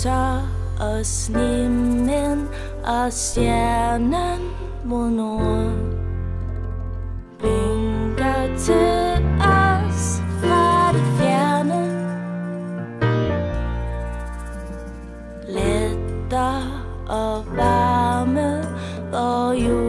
så os himlen og stjernen mod nord blinker til os fra det fjerne. Lettere og varme, hvor jorden